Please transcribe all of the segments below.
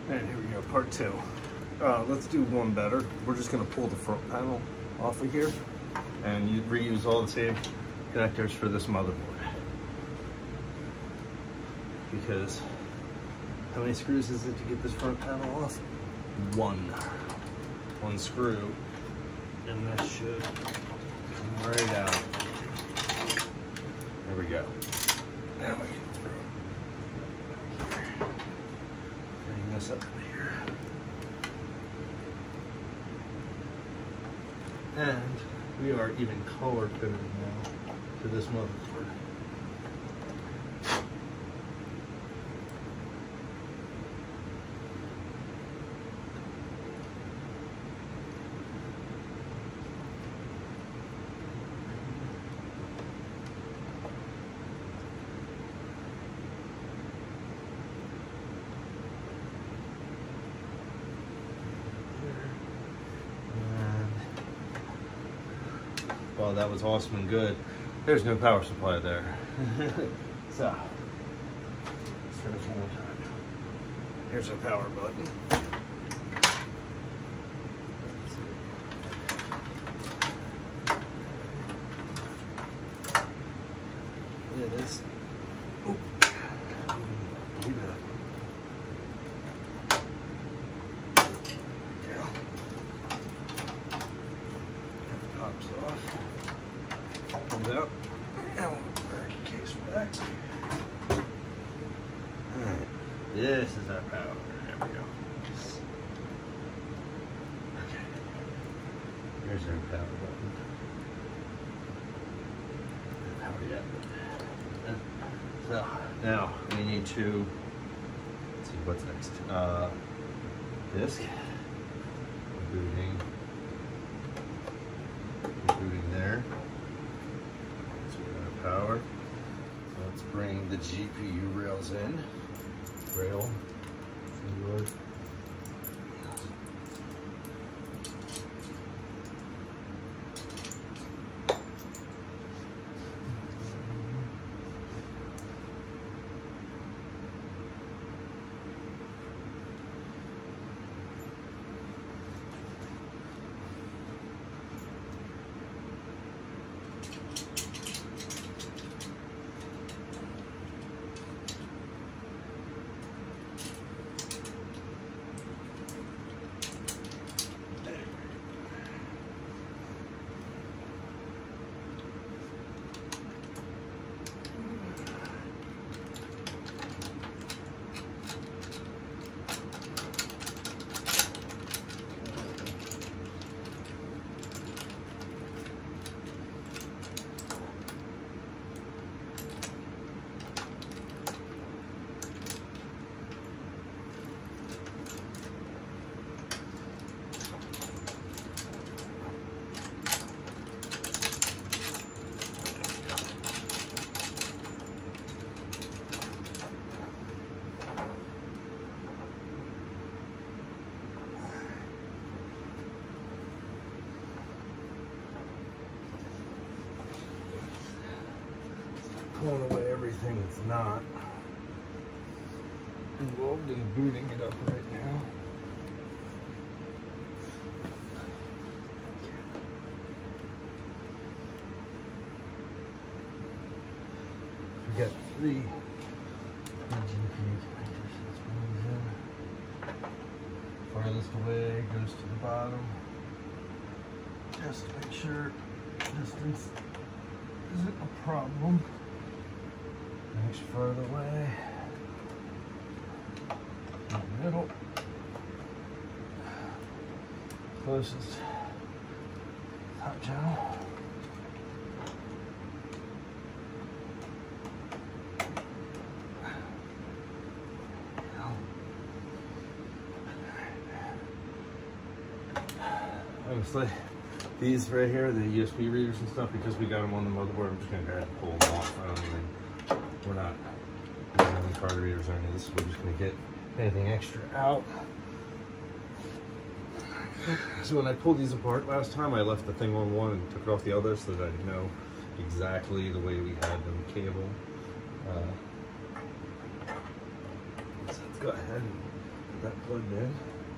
And here we go, part two. Let's do one better. We're just gonna pull the front panel off of here and you reuse all the same connectors for this motherboard. Because how many screws is it to get this front panel off? One screw, and that should come right out. There we go. Now we can bring this up here. And we are even color coded now to this motherboard. Well, that was awesome and good. There's no power supply there. So, let's try this one more time. Here's our power button. It is. Oh, leave it up. Pops off. Comes out. And we'll put our case back. Alright. This is our power. There we go. Okay. Here's our power button. Power yet. So now we need to let's see what's next. Disk. Booting there. So we got our power. So let's bring the GPU rails in. Rail. Pulling away everything that's not involved in booting it up right now. We got three GPU connectors. This one in. Farthest away goes to the bottom. Just to make sure distance isn't a problem. Next further away, in the middle, closest top channel. Honestly, these right here, the USB readers and stuff, because we got them on the motherboard, I'm just gonna go ahead and pull them off. I don't even. We're not having card readers or any of this. We're just going to get anything extra out. So when I pulled these apart last time, I left the thing on one and took it off the other so that I know exactly the way we had them cable. So let's go ahead and Get that plugged in.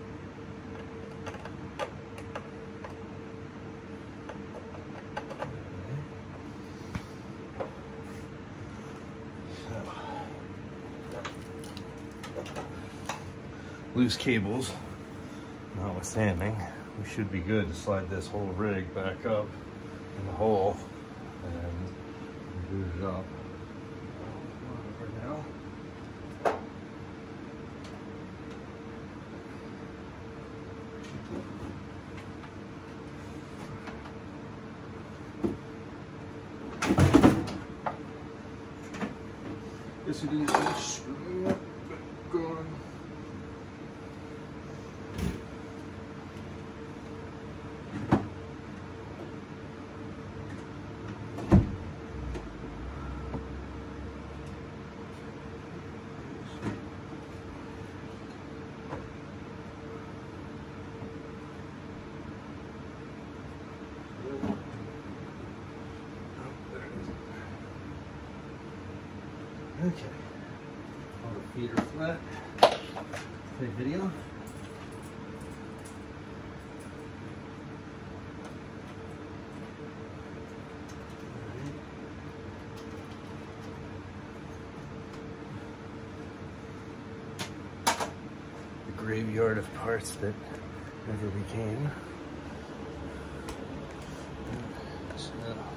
Loose cables notwithstanding, we should be good to slide this whole rig back up in the hole and boot it up. For now. Guess we didn't finish screwing up, but go on. Okay, auto feeder flat, take video. The graveyard of parts that never became. So,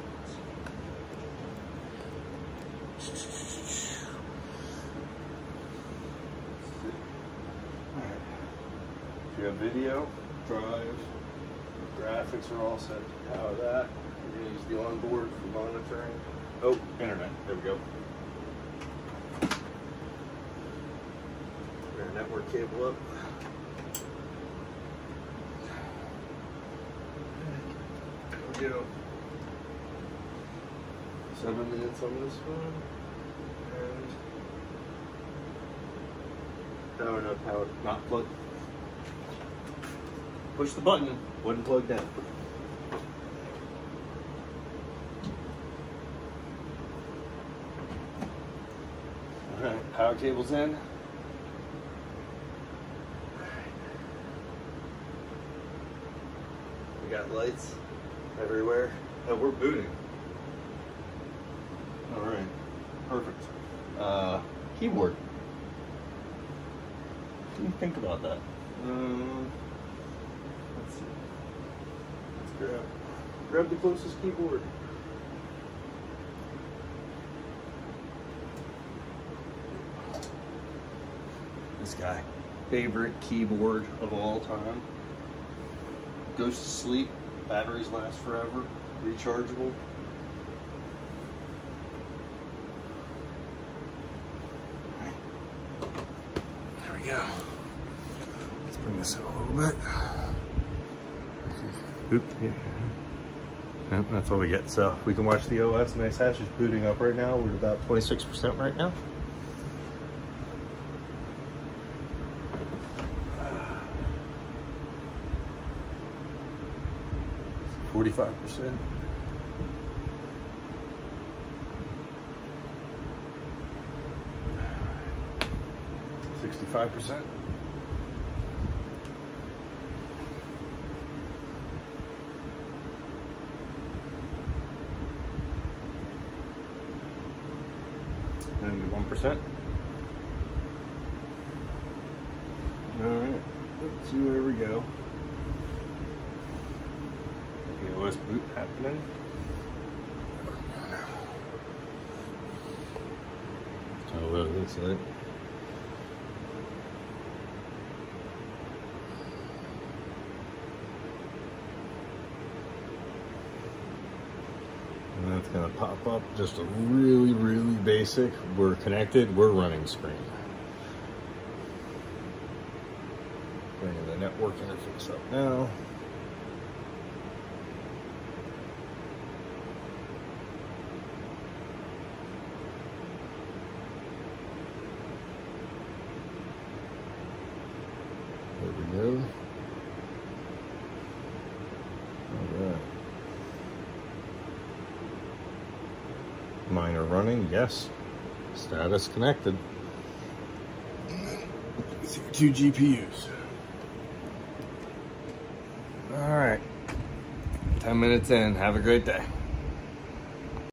you have video, drive, graphics are all set to power that. We're going to use the onboard for monitoring. Oh, internet. There we go. Put our network cable up. There we go. 7 minutes on this one. And power, no power, not plugged. Push the button, wouldn't plug down. Alright, power cable's in. We got lights everywhere. Oh, we're booting. Alright, perfect. Keyboard. What do you think about that? Let's see. Let's grab the closest keyboard. This guy, favorite keyboard of all time. Goes to sleep, batteries last forever, rechargeable. There we go. Let's bring this in a little bit. Oop, yeah. Yep, that's all we get. So we can watch the OS. Nice hash is booting up right now. We're at about 26% right now. 45%. 65%. And 1%. All right, let's see where we go. The OS boot happening. Oh, well, it looks like. And that's gonna pop up just a really, really basic. We're connected, we're running screen. Bringing the network interface up now. There we go. All right. Mine are running, yes. Status connected. Let me see what 2 GPUs. All right. 10 minutes in. Have a great day.